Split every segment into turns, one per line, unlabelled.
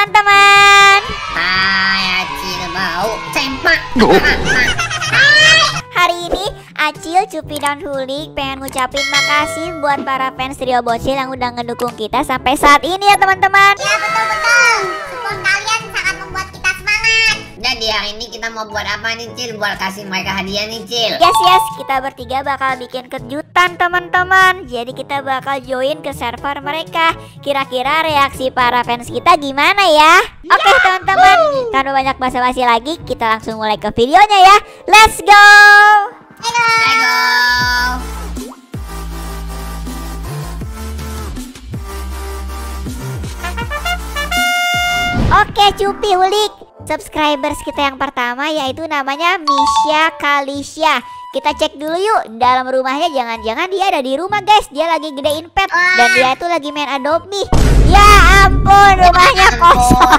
teman-teman.
Hai Acil, bau sempak.
Hari ini Acil, Cupi, dan Hulik pengen ngucapin makasih buat para fans Trio Bocil yang udah ngedukung kita sampai saat ini ya teman-teman.
Ya betul-betul. Support kalian sangat membuat kita semangat.
Jadi hari ini kita mau buat apa nih Cil? Buat kasih mereka hadiah nih Cil.
Yes, kita bertiga bakal bikin kejutan teman-teman. Jadi kita bakal join ke server mereka. Kira-kira reaksi para fans kita gimana ya? Oke teman-teman, tanpa banyak basa-basi lagi, kita langsung mulai ke videonya ya. Let's go.
Ayo.
Oke Cupi, Hulik, subscribers kita yang pertama yaitu namanya Misha Kalisha. Kita cek dulu yuk dalam rumahnya, jangan-jangan dia ada di rumah guys. Dia lagi gedein pet dan dia tuh lagi main Adopt Me. Ya ampun, rumahnya kosong.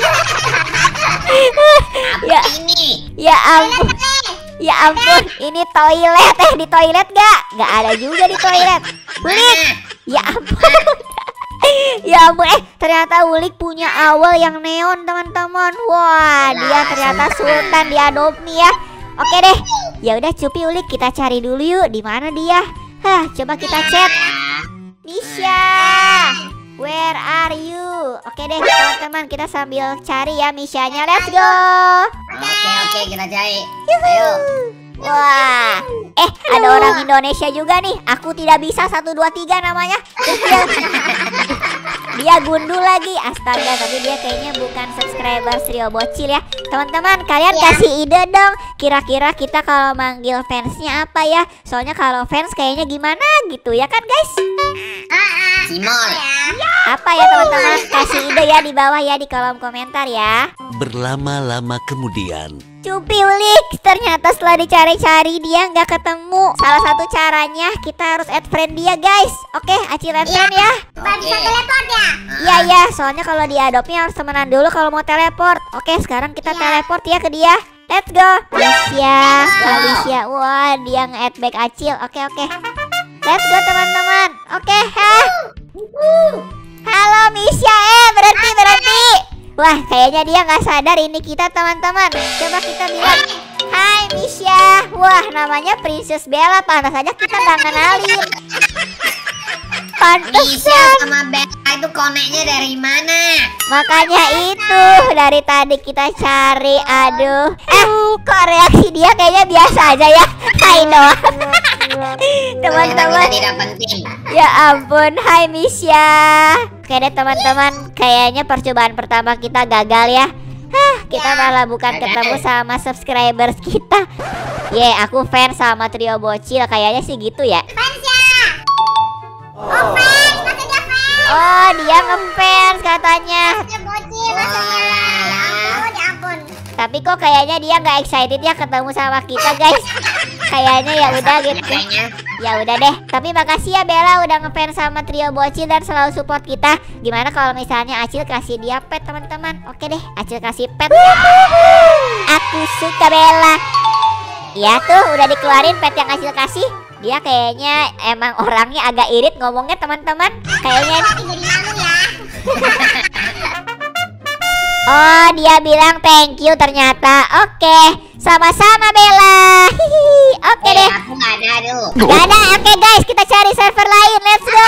Ya ampun. Ya ampun, ini toilet. Di toilet gak? Gak ada juga di toilet. Hulik, ya ampun. Ya ampun, ternyata Hulik punya awal yang neon teman-teman. Wah, dia ternyata sultan di Adopt Me ya. Oke deh, ya udah Cupi, Hulik, kita cari dulu yuk di mana dia. Coba kita chat. Misha, where are you? Oke deh teman-teman, kita sambil cari ya Mishanya. Let's go.
Oke, kita cari. Ayo.
Wah, ada orang Indonesia juga nih. Aku tidak bisa 1, 2, 3 namanya. Dia gundul lagi. Astaga, tapi dia kayaknya bukan subscriber Trio Bocil ya. Teman-teman, kalian kasih ide dong. Kira-kira kita kalau manggil fansnya apa ya? Soalnya kalau fans kayaknya gimana gitu ya kan guys?
Simol.
Apa ya teman-teman? Kasih ide ya di bawah ya, di kolom komentar ya.
Berlama-lama kemudian,
Cupi, Hulik, ternyata setelah dicari-cari dia nggak ketemu. Salah satu caranya kita harus add friend dia guys. Oke, Acil add friend ya.
Bisa teleport ya?
Iya, soalnya kalau di Adopt-nya harus temenan dulu kalau mau teleport. Oke, sekarang kita teleport ya ke dia. Let's go. Misha. Wah, dia nge-add back Acil. Oke. Let's go teman-teman. Oke, halo Misha, berhenti. Wah, kayaknya dia nggak sadar ini kita teman-teman. Coba kita bilang, hai Misha. Wah, namanya Princess Bella. Pantas aja kita nggak kenalin.
Misha sama Bella itu koneknya dari mana?
Makanya itu dari tadi kita cari. Aduh, kok reaksi dia kayaknya biasa aja ya. Hai doang. Teman-teman,
tidak penting.
ya ampun, hai Misha. Oke deh teman-teman, kayaknya percobaan pertama kita gagal ya. Kita malah bukan ketemu sama subscribers kita. Aku fans sama Trio Bocil, kayaknya sih gitu ya.
Fans ya? Oh fans, masa dia fans?
Oh, dia ngefans katanya.
Dia bocil maksudnya. Ya ampun.
Tapi kok kayaknya dia nggak excited ya ketemu sama kita guys. Kayaknya ya udah gitu. Ya udah deh. Tapi makasih ya Bella udah ngefans sama Trio Bocil dan selalu support kita. Gimana kalau misalnya Acil kasih dia pet teman-teman? Oke deh, Acil kasih pet. Aku suka Bella. Ya tuh udah dikeluarin pet yang Acil kasih. Dia kayaknya emang orangnya agak irit ngomongnya teman-teman. Kayaknya
Jadi malu ya.
oh, dia bilang thank you ternyata. Oke, sama-sama Bella. Oke deh.
Aku nggak ada tuh.
Gak ada. Oke guys, kita cari server lain. Let's go.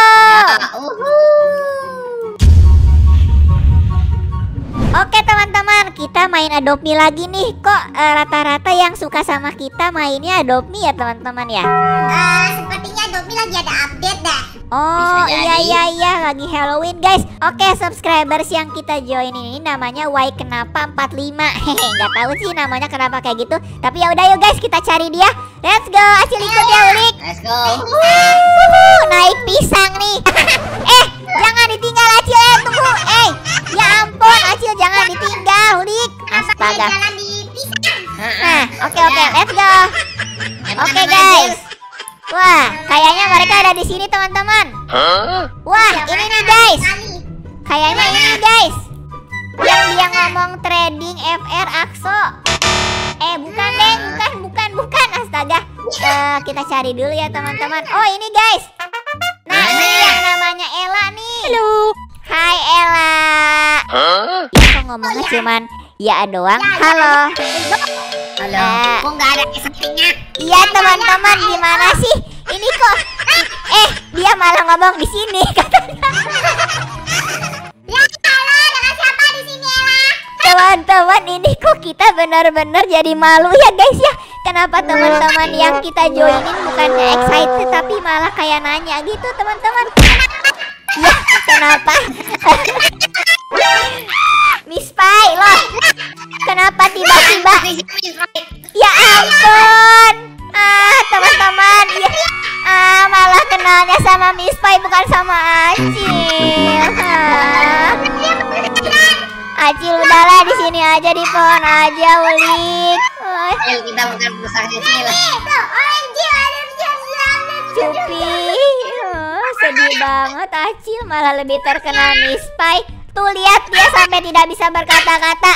Oke teman-teman, kita main Adopt Me lagi nih. Kok rata-rata yang suka sama kita mainnya Adopt Me ya teman-teman ya?
Sepertinya Adopt Me lagi ada update dah.
Oh
Bisa
iya, lagi Halloween guys. Oke, subscribers yang kita join ini namanya Y Kenapa 45. Hehe, nggak tahu sih namanya kenapa kayak gitu. Tapi ya udah yuk guys, kita cari dia. Let's go, Acil ikut ya Hulik.
Let's go.
Naik pisang nih. Jangan ditinggal Acil, tunggu. Ya ampun Acil, jangan ditinggal Hulik. Astaga.
Jalan di pisang.
Nah, oke, let's go. Oke guys. Wah, kayaknya mereka ada di sini teman-teman. Wah, ini nih guys. Kayaknya ini guys. Yang dia ngomong trading FR Akso. Bukan deh, bukan. Astaga. Kita cari dulu ya teman-teman. Oh, ini guys. Nah, ini yang namanya Ella nih. Halo. Hai Ella. ngomongnya cuman ya doang. Halo.
Halo. Kok nggak ada sampingnya?
Iya teman-teman, gimana sih? Ini kok dia malah ngomong di sini katanya.
Ya halo, dengan siapa di sini Ella?
Teman-teman, ini kok kita benar-benar jadi malu ya guys ya. Kenapa teman-teman yang kita joinin bukannya excited tapi malah kayak nanya gitu teman-teman? Ya, kenapa? Miss Pai loh. Kenapa tiba-tiba? Ya ampun. Teman-teman, ya. Malah kenalnya sama Miss Pai bukan sama Acil. Acil udahlah di sini aja, di pohon aja, Ulik.
Kita bukan perusahaan kecil.
OMG, ada
Cupi. Sedih banget Acil, malah lebih terkenal Miss Pai. Tuh lihat dia sampai tidak bisa berkata-kata.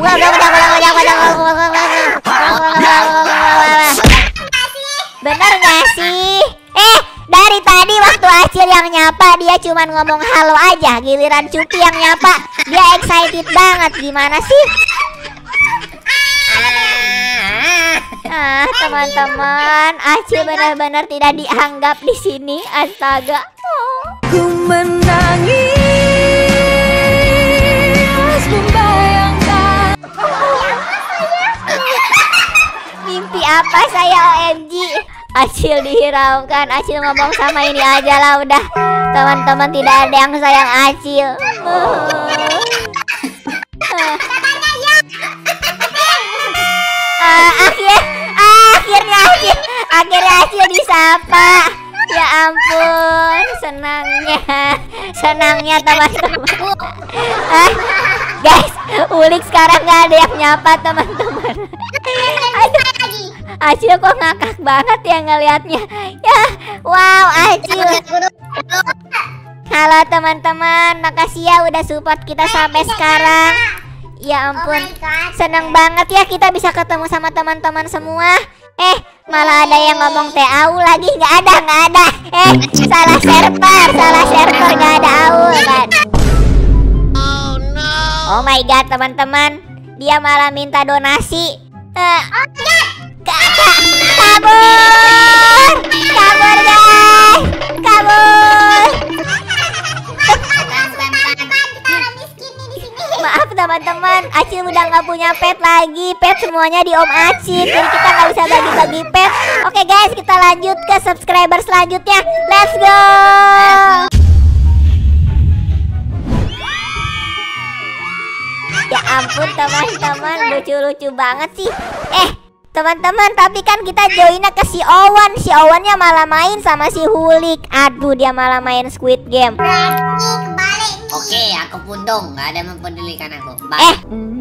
Bener gak sih? Dari tadi waktu Acil yang nyapa dia cuman ngomong halo aja. Giliran Cupi yang nyapa dia excited banget. Gimana sih? Teman-teman, Acil benar-benar tidak dianggap di sini. Astaga.
Ku menangis membayangkan.
Mimpi apa saya OMG? Acil dihiraukan. Acil ngomong sama ini aja lah udah. Teman-teman, tidak ada yang sayang Acil. Akhirnya Acil disapa. Ya ampun, senangnya teman-teman. Guys, Ulik sekarang nggak ada yang nyapa teman-teman. Aduh, Acil kok ngakak banget ya ngelihatnya. Ya, wow Acil. Halo teman-teman, makasih ya udah support kita sampai sekarang. Ya ampun, seneng banget ya kita bisa ketemu sama teman-teman semua. Malah ada yang ngomong TAU lagi. Nggak ada. Salah server, nggak ada AU kan. Oh my god teman-teman, dia malah minta donasi. Kabur guys, kabur. Maaf teman-teman, Acil udah nggak punya pet lagi. Pet semuanya di Om Acil, jadi kita nggak bisa bagi-bagi pet. Oke guys, kita lanjut ke subscriber selanjutnya. Let's go. Ya ampun teman-teman, lucu-lucu banget sih. Teman-teman, tapi kan kita joinnya ke si Owan. Si Owannya malah main sama si Hulik. Aduh, dia malah main Squid Game.
Oke, aku pundung, nggak ada yang mempedulikan aku. Bye.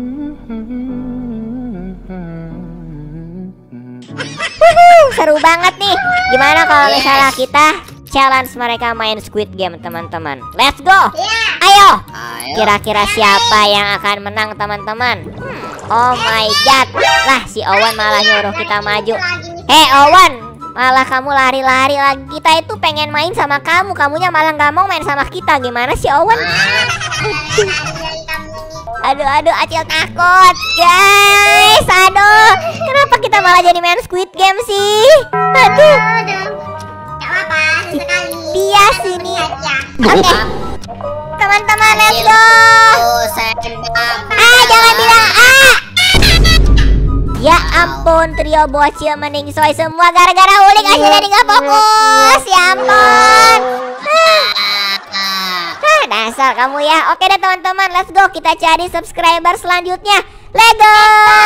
Seru banget nih. Gimana kalau misalnya kita challenge mereka main Squid Game teman-teman? Let's go. Ayo. Kira-kira siapa yang akan menang teman-teman? Oh my god. Lah si Owan malah nyuruh kita maju. Owan, malah kamu lari-lari lagi. Kita itu pengen main sama kamu, kamunya malah nggak mau main sama kita. Gimana sih Owan? Aduh, Acil takut guys. Aduh, kenapa kita malah jadi main Squid Game sih? Aduh. Dia sini. Oke. Teman-teman, let's go. Jangan bilang Ya ampun, trio bocil meningsoy semua gara-gara Ulik akhirnya nggak fokus. Ya ampun. Dasar kamu ya. Oke deh teman-teman, let's go. Kita cari subscriber selanjutnya. Let's go.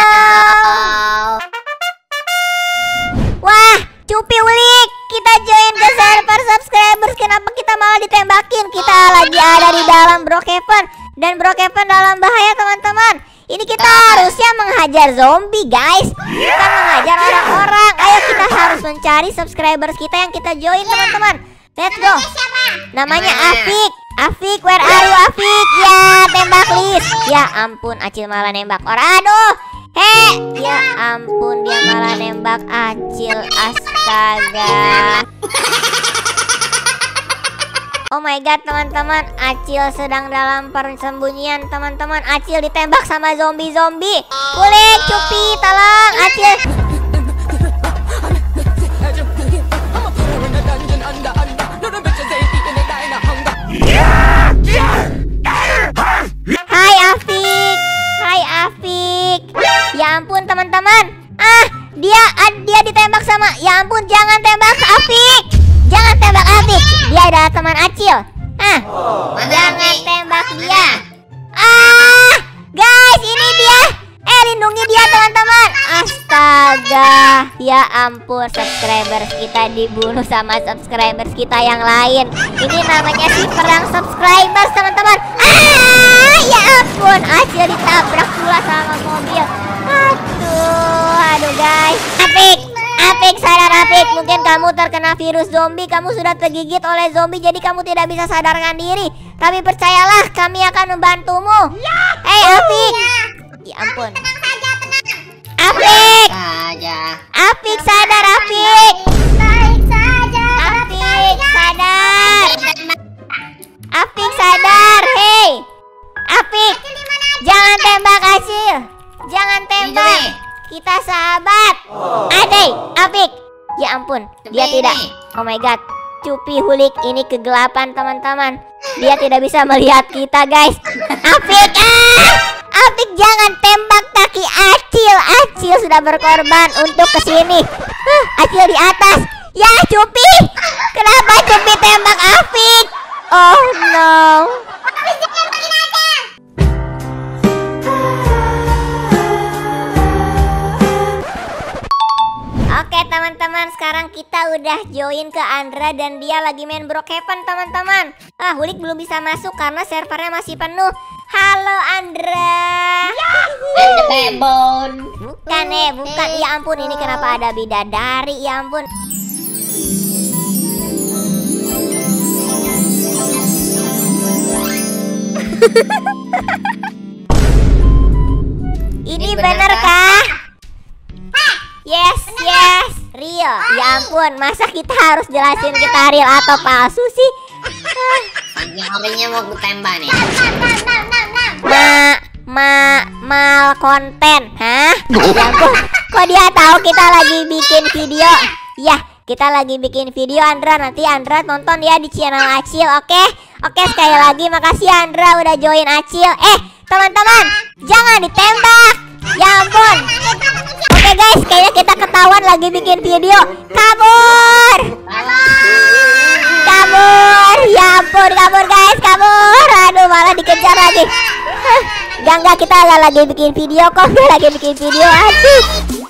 Wah, Cupi Ulik, kita join ke server subscribers. Kenapa kita malah ditembakin? Kita lagi ada di dalam Brookhaven, dan Brookhaven dalam bahaya teman-teman. Ini kita harusnya menghajar zombie guys, bukan menghajar orang-orang. Ayo kita harus mencari subscribers kita yang kita join teman-teman. Let's go. Namanya Afik, where are you Afik? Ya, tembak Lis. Ya ampun, Acil malah nembak orang. Aduh. Ya ampun, dia malah nembak Acil. Astaga. Oh my god teman-teman, Acil sedang dalam persembunyian teman-teman. Acil ditembak sama zombie-zombie. Kulik, Cupi, tolong Acil. Hai Afik. Hai Afik. Ya ampun teman-teman. Dia ditembak sama. Ya ampun, jangan tembak Afik. Jangan tembak Afik. Dia adalah teman Acil. Jangan tembak dia. Guys, ini dia. Lindungi dia teman-teman. Astaga. Ya ampun, subscribers kita dibunuh sama subscribers kita yang lain. Ini namanya si perang subscribers teman-teman. Ya ampun, Acil ditabrak pula sama mobil. Aduh guys. Afik, sadar Afik. Mungkin kamu terkena virus zombie. Kamu sudah tergigit oleh zombie, jadi kamu tidak bisa sadarkan diri. Tapi percayalah, kami akan membantumu. Hei Afik. Ya ampun. Afik. Afik, sadar Afik. Afik, sadar. Afik, sadar. Hei Afik, jangan tembak Acil. Jangan tembak. Kita sahabat. Afik. Ya ampun, dia tidak. Oh my god. Cupi Hulik ini kegelapan teman-teman. Dia tidak bisa melihat kita guys. Afik. Afik, jangan tembak kaki Acil. Acil sudah berkorban untuk kesini. Acil di atas. Ya Cupi. Kenapa Cupi tembak Afik? Oh no. Oke teman-teman, sekarang kita udah join ke Andra dan dia lagi main Brookhaven teman-teman. Hulik belum bisa masuk karena servernya masih penuh. Halo Andra. Bukan bukan. Ya ampun, ini kenapa ada bidadari? Ya ampun. Ini bener kah? Yes, real. Ya ampun, masa kita harus jelasin kita real atau palsu sih?
Orinya mau gue tembak nih.
Mal konten. Ya ampun, kok dia tahu kita lagi bikin video? Ya, kita lagi bikin video Andra. Nanti Andra tonton ya di channel Acil, oke? Oke, sekali lagi makasih Andra udah join Acil. Teman-teman, jangan ditembak. Ya ampun. Oke guys, kayaknya kita ketahuan lagi bikin video. Kabur. Ya ampun, kabur guys, kabur. Aduh, malah dikejar lagi. Enggak, kita lagi bikin video kok. Lagi bikin video. Aduh.